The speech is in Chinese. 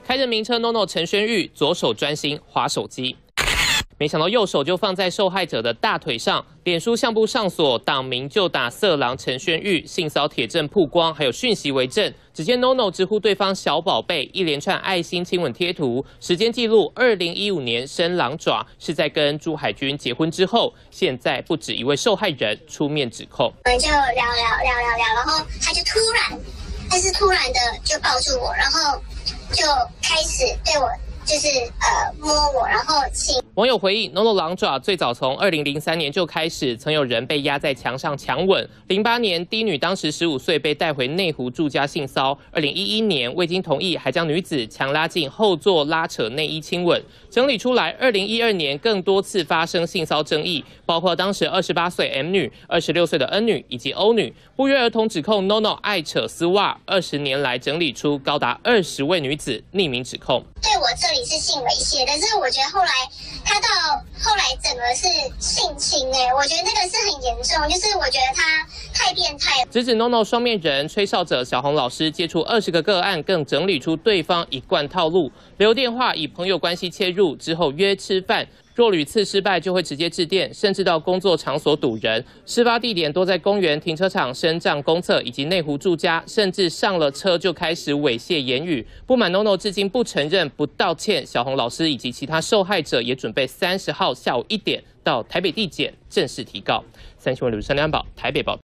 开着名车 NONO 陈轩玉左手专心滑手机。 没想到右手就放在受害者的大腿上，脸书相簿上锁“党名就打色狼陈轩玉”性骚铁证曝光，还有讯息为证。只见 NONO 直呼对方小宝贝，一连串爱心亲吻贴图，时间记录2015年生狼爪，是在跟朱海军结婚之后。现在不止一位受害人出面指控， 我们就聊，然后他就突然的就抱住我，然后就开始对我。 就是摸我，然后亲。 网友回忆 ，NONO 狼爪最早从2003年就开始，曾有人被压在墙上强吻。08年，低女当时15岁被带回内湖住家性骚。2011年，未经同意还将女子强拉进后座拉扯内衣亲吻。整理出来，2012年更多次发生性骚争议，包括当时28岁 M 女、26岁的 N 女以及 O 女，不约而同指控 NONO 爱扯丝袜。20年来整理出高达20位女子匿名指控。 对我这里是性猥亵，但是我觉得后来他到后来整个是性侵我觉得那个是很严重，就是我觉得他太变态了。 直指 NONO 双面人吹哨者小红老师接触20个个案，更整理出对方一贯套路：留电话，以朋友关系切入，之后约吃饭。 若屡次失败，就会直接致电，甚至到工作场所堵人。事发地点多在公园、停车场、身障公厕以及内湖住家，甚至上了车就开始猥亵言语。不满 NONO 至今不承认、不道歉，小红老师以及其他受害者也准备30号下午1点到台北地检正式提告。三新闻刘山良宝台北报道。